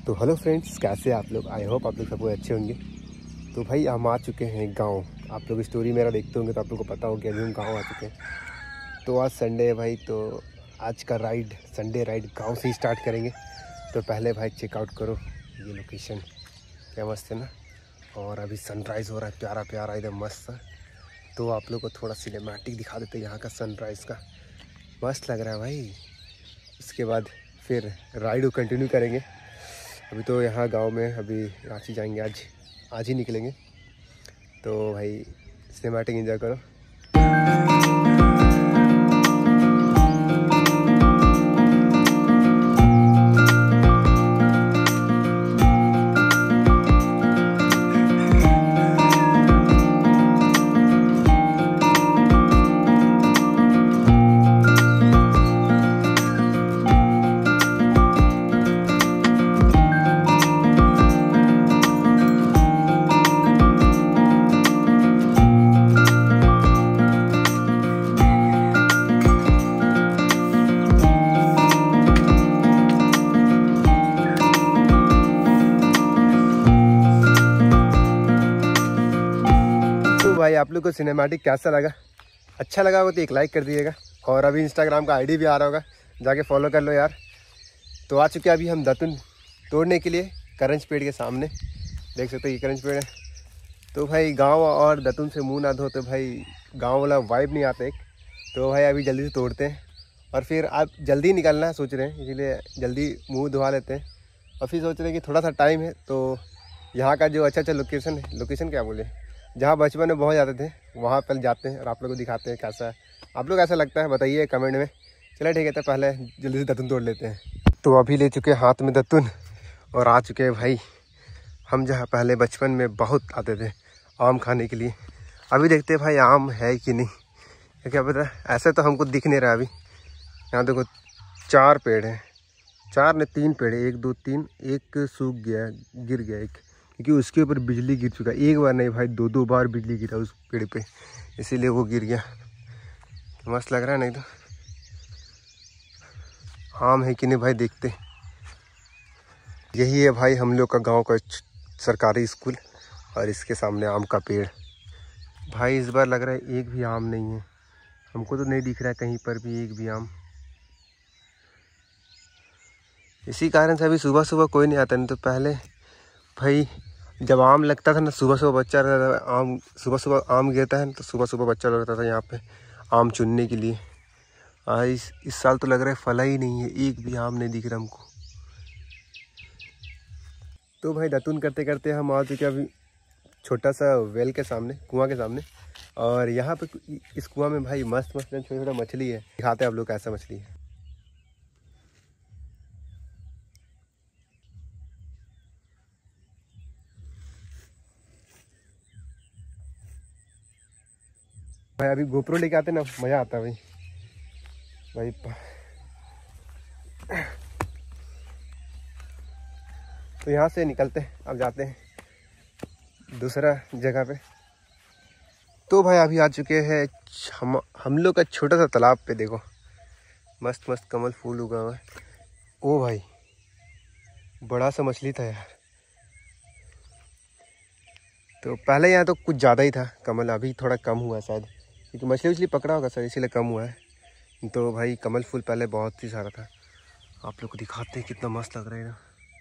तो hello friends, कैसे आप लोग? आई होप आप लोग सब अच्छे होंगे। तो भाई हम आ चुके हैं गांव। आप लोग स्टोरी मेरा देखते होंगे तो आप लोग को पता हो कि अभी हम गांव आ चुके हैं। तो आज संडे है भाई, तो आज का राइड, संडे राइड गांव से ही स्टार्ट करेंगे। तो पहले भाई चेकआउट करो ये लोकेशन, क्या मस्त है ना। और अभी सनराइज़ हो रहा है, प्यारा प्यारा एकदम मस्त सा। तो आप लोग को थोड़ा सिनेमैटिक दिखा देते हैं यहाँ का सनराइज़ का, मस्त लग रहा है भाई। उसके बाद फिर राइड को कंटिन्यू करेंगे। अभी तो यहाँ गांव में, अभी रांची जाएंगे, आज ही निकलेंगे। तो भाई सिनेमैटिक एंजॉय करो। भाई आप लोग को सिनेमैटिक कैसा लगा? अच्छा लगा हो तो एक लाइक कर दिएगा। और अभी इंस्टाग्राम का आईडी भी आ रहा होगा, जाके फॉलो कर लो यार। तो आ चुके हैं अभी हम दतुन तोड़ने के लिए, करंज पेड़ के सामने। देख सकते हो ये करंज पेड़ है। तो भाई गांव और दतुन से मुंह ना धो तो भाई गांव वाला वाइब नहीं आता एक। तो भाई अभी जल्दी से तोड़ते हैं और फिर आप जल्दी निकलना सोच रहे हैं, इसीलिए जल्दी मुँह धुआ लेते हैं। और फिर सोच रहे हैं कि थोड़ा सा टाइम है, तो यहाँ का जो अच्छा लोकेशन है, लोकेशन क्या बोले, जहाँ बचपन में बहुत जाते थे वहाँ पर जाते हैं और आप लोग को दिखाते हैं कैसा है। आप लोग ऐसा लगता है बताइए कमेंट में। चलो ठीक है, तो पहले जल्दी से दतुन तोड़ लेते हैं। तो अभी ले चुके हैं हाथ में दतुन और आ चुके हैं भाई हम जहाँ पहले बचपन में बहुत आते थे आम खाने के लिए। अभी देखते हैं भाई आम है कि नहीं, क्या पता। ऐसे तो हमको दिख नहीं रहा अभी। यहाँ देखो 4 पेड़ हैं, 4 ने 3 पेड़ है, 1 2 3, एक सूख गया, गिर गया एक, क्योंकि उसके ऊपर बिजली गिर चुका है। एक बार नहीं भाई, 2 बार बिजली गिरा उस पेड़ पे, इसीलिए वो गिर गया। मस्त लग रहा है नहीं तो। आम है कि नहीं भाई देखते। यही है भाई हम लोग का गांव का सरकारी स्कूल और इसके सामने आम का पेड़। भाई इस बार लग रहा है एक भी आम नहीं है, हमको तो नहीं दिख रहा है कहीं पर भी एक भी आम। इसी कारण से अभी सुबह सुबह कोई नहीं आता। नहीं तो पहले भाई जब आम लगता था ना, सुबह सुबह बच्चा रहता था, आम सुबह सुबह आम गिरता है ना, तो सुबह सुबह बच्चा लगता था यहाँ पे आम चुनने के लिए। इस साल तो लग रहा है फला ही नहीं है, एक भी आम नहीं दिख रहा हमको। तो भाई दतुन करते करते हम आ चुके अभी छोटा सा वेल के सामने, कुआं के सामने। और यहाँ पे इस कुआं में भाई मस्त मस्त छोटा छोटा मछली है। दिखाते हैं आप लोग कैसा मछली है। भाई अभी गोप्रो लेके आते ना, मज़ा आता है भाई। तो यहाँ से निकलते हैं, अब जाते हैं दूसरा जगह पे। तो भाई अभी आ चुके हैं हम लोग का छोटा सा तालाब पे। देखो मस्त मस्त कमल फूल उगा हुआ है। ओ भाई बड़ा सा मछली था यार। तो पहले यहाँ तो कुछ ज़्यादा ही था कमल, अभी थोड़ा कम हुआ है शायद, क्योंकि मछली उछली पकड़ा होगा सर, इसीलिए कम हुआ है। तो भाई कमल फूल पहले बहुत ही सारा था। आप लोग को दिखाते हैं कितना मस्त लग रहा है ना।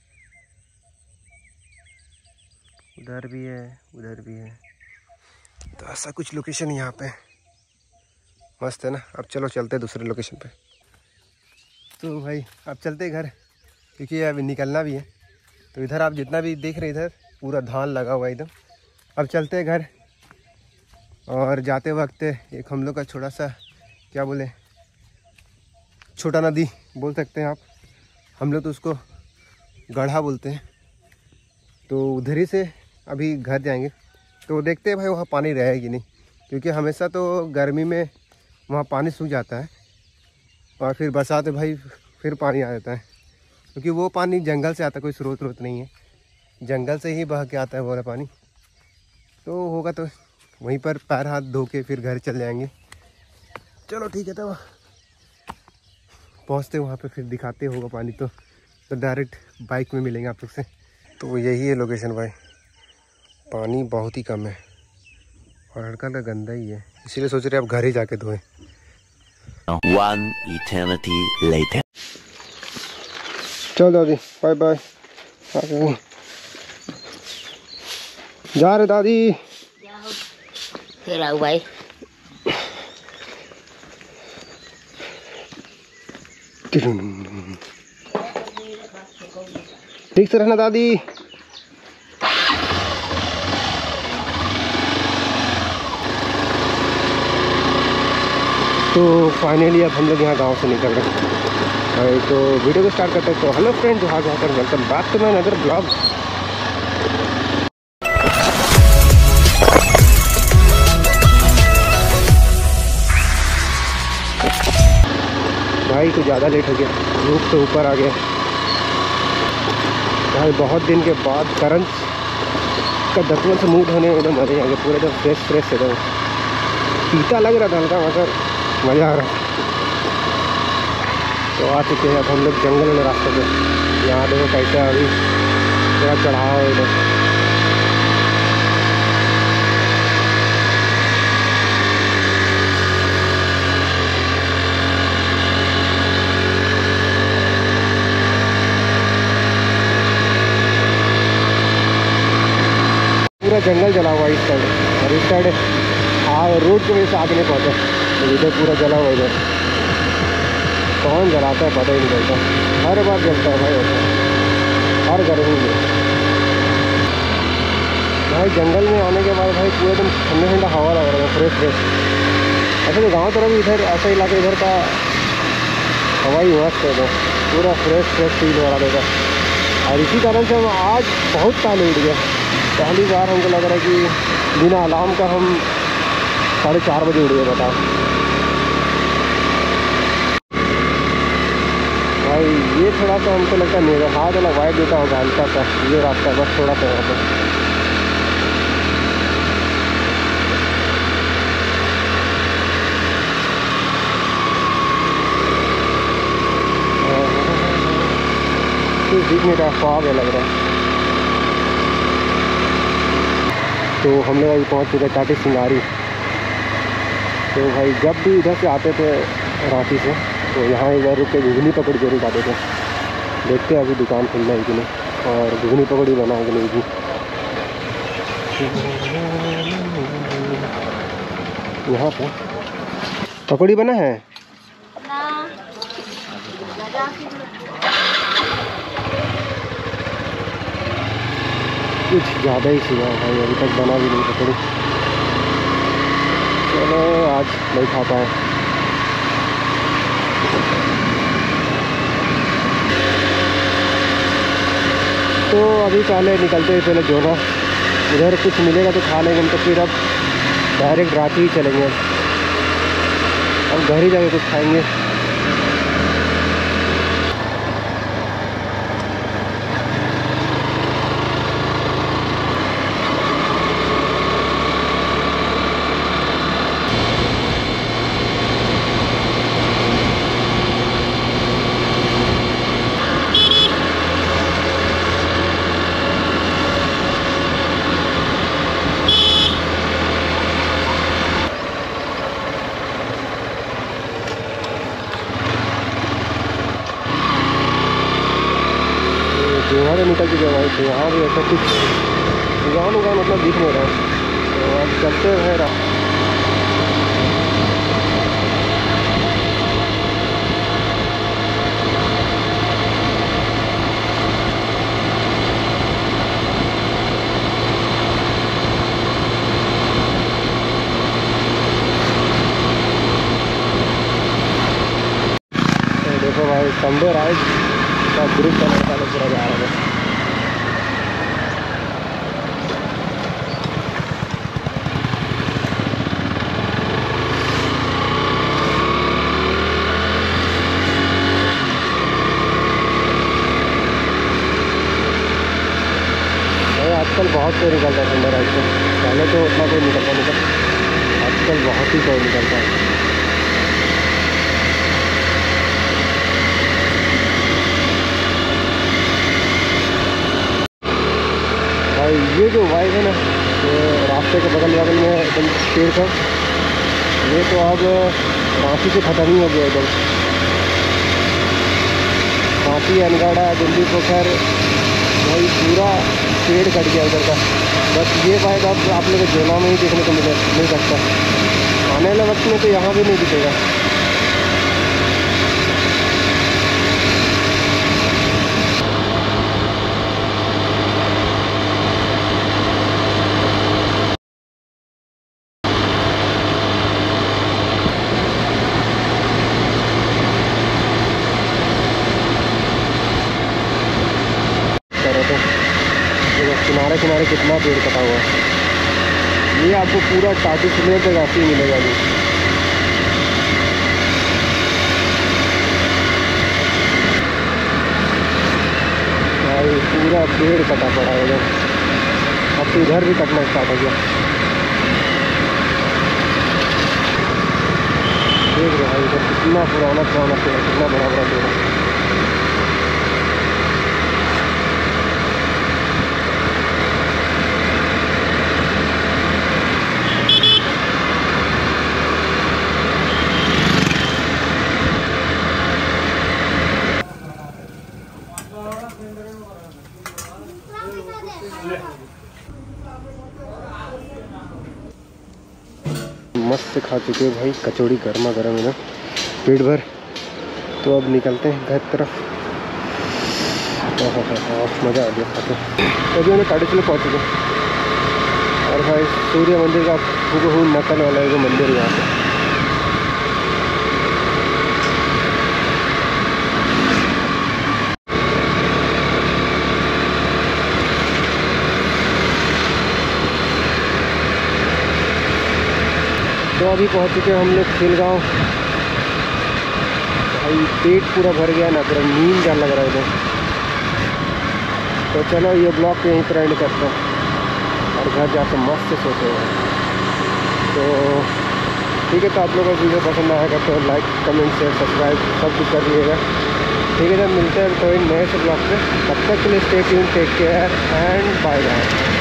उधर भी है, उधर भी है। तो ऐसा कुछ लोकेशन यहाँ पे मस्त है ना। अब चलो चलते हैं दूसरे लोकेशन पे। तो भाई अब चलते हैं घर, क्योंकि अभी निकलना भी है। तो इधर आप जितना भी देख रहे हैं, इधर पूरा धान लगा हुआ है एकदम। अब चलते हैं घर। और जाते वक्त एक हम लोग का छोटा सा, क्या बोले, छोटा नदी बोल सकते हैं आप, हम लोग तो उसको गढ़ा बोलते हैं। तो उधर ही से अभी घर जाएंगे। तो देखते हैं भाई वहाँ पानी रहेगा कि नहीं, क्योंकि हमेशा तो गर्मी में वहाँ पानी सूख जाता है और फिर बरसात भाई फिर पानी आ जाता है, क्योंकि वो पानी जंगल से आता है, कोई स्रोत नहीं है, जंगल से ही बह के आता है वो वाला पानी। तो होगा तो वहीं पर पैर हाथ धो के फिर घर चल जाएंगे। चलो ठीक है, तो पहुँचते वहाँ पे फिर दिखाते होगा पानी। तो तो डायरेक्ट बाइक में मिलेंगे आप लोग से। तो यही है लोकेशन भाई, पानी बहुत ही कम है और हल्का हल्का गंदा ही है, इसीलिए सोच रहे अब घर ही जाके धोएं। One eternity later. चल दादी, बाय बाय। जा रहे दादी, फिर आओ भाई। ठीक से रहना दादी। तो फाइनली अब हम लोग यहाँ गांव से निकल रहे हैं, तो वीडियो को स्टार्ट करते हैं। तो हेलो फ्रेंड, जहाँ जाकर welcome back to my another blog. भाई कुछ ज़्यादा लेट हो गया, धूप से ऊपर आ गया भाई। बहुत दिन के बाद करंट का दतवन से मुँह धोने में एकदम मज़े आ गया, पूरे एकदम फ्रेश एकदम। पीता लग रहा था हल्का, मगर मज़ा आ रहा। तो आ चुके हैं अब हम लोग जंगल वाले रास्ते पे। यहाँ देखो कैसा अभी थोड़ा चढ़ाव है इधर। पूरा जंगल जला हुआ इस साइड, और इस साइड रोड की वजह से आगे नहीं पहुँचा, तो इधर पूरा जला हुआ। इधर कौन जलाता है पता ही नहीं चलता, हर बार जलता है भाई, होता है हर गर्मी में भाई। जंगल में आने के बाद भाई पूरे एकदम ठंडा ठंडा हवा लग रहा है, फ्रेश। ऐसे तो गाँव तरफ इधर ऐसा इलाका, इधर का हवा ही मस्त है, पूरा फ्रेश फील हो रहा था। और इसी कारण से हम आज बहुत पहले उठ गए। पहली बार हमको लग रहा है कि बिना अलार्म का हम 4:30 बजे उठ गए। बताओ भाई, ये थोड़ा सा हमको लगता है मेरा हाथ वाला वाइट देता होगा हल्का सा, ये रास्ता बस थोड़ा सा यहाँ पर। दिख नहीं रहा, ख्वाब है लग रहा है। तो हम लोग अभी पहुँच चुके टाटी सिंगारी। तो भाई जब भी इधर से आते थे रांची से, तो यहाँ इधर रुक के घुगनी पकौड़ी जरूर खाते थे। देखते हैं अभी दुकान खुलना है कि नहीं, और घुगनी पकौड़ी बनाए कि नहीं जी। यहाँ पे पकौड़ी बना है कुछ ज़्यादा ही सीधा भाई, अभी तक बना भी नहीं पकौड़ी। चलो आज नहीं खा पाए। तो अभी पहले निकलते हैं, पहले जोना उधर कुछ मिलेगा तो खा लेंगे, तो फिर अब डायरेक्ट रांची ही चलेंगे। अब घर ही जाके कुछ खाएंगे। यहाँ से निकल चुके भाई, तो यहाँ भी ऐसा कुछ दुकान मतलब दिख नहीं रहा है। तो अब चलते हैं। तो देखो भाई, संडे राइड का ग्रुप का लड़का लोग पूरा जा रहा है। आजकल बहुत कोई निकलता है संडे राइड से, पहले तो उतना कोई निकलता नहीं था, आजकल बहुत ही कोई निकलता है। ये जो वाइब है ना, ये रास्ते के बगल बगल में एकदम पेड़ का, ये तो अब रांची से ख़त्म ही हो गया एकदम। रांची, अनगाड़ा, दिल्ली पोखर, भाई पूरा पेड़ कट गया उधर का। बस ये वाइब अब आप लोग को जोला में ही देखने को मिल सकता। आने वाले वक्त में तो यहाँ भी नहीं दिखेगा। किनारे किनारे कितना पेड़ कटा हुआ है। ये आपको पूरा टाटू सुनने तक ऐसे ही मिलेगा। अभी भाई पूरा पेड़ कटा पड़ा है इधर। अब तो इधर भी कटना स्टार्ट हो गया। देख रहे भाई इधर कितना पुराना पेड़ है, कितना बड़ा बड़ा पेड़ है। मस्त खा चुके हैं भाई, कचौड़ी गर्मा गर्म है ना, पेट भर। तो अब निकलते हैं घर तरफ। मज़ा आ गया खाते। अभी हमें 3:30 पहुँच चुके। और भाई सूर्य मंदिर का हूबहू नकल वाला है वो मंदिर यहाँ पे। तो अभी पहुंच चुके हैं हम लोग खिलगांव। भाई पेट पूरा भर गया ना, पूरा नींद जा लग रहा है इधर। तो चलो ये ब्लॉग पे यहीं पर एंड करते हैं और घर जाकर मस्त से सोते हैं। तो ठीक है, तो आप लोगों को वीडियो पसंद आएगा तो लाइक, कमेंट, शेयर, सब्सक्राइब सब कुछ कर दिएगा। ठीक है, जब मिलते हैं तो इन नए से ब्लॉग पे, तब तक के लिए stay tuned, take care and bye bye.